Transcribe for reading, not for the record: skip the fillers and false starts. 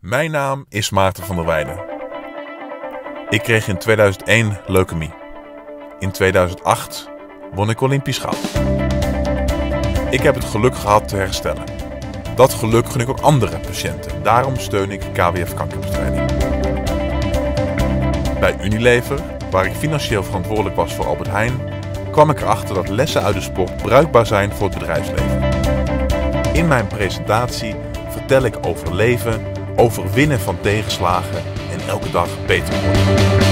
Mijn naam is Maarten van der Weijden. Ik kreeg in 2001 leukemie. In 2008 won ik Olympisch goud. Ik heb het geluk gehad te herstellen. Dat geluk gun ik ook andere patiënten. Daarom steun ik KWF Kankerbestrijding. Bij Unilever, waar ik financieel verantwoordelijk was voor Albert Heijn, kwam ik erachter dat lessen uit de sport bruikbaar zijn voor het bedrijfsleven. In mijn presentatie vertel ik over leven, over winnen van tegenslagen en elke dag beter worden.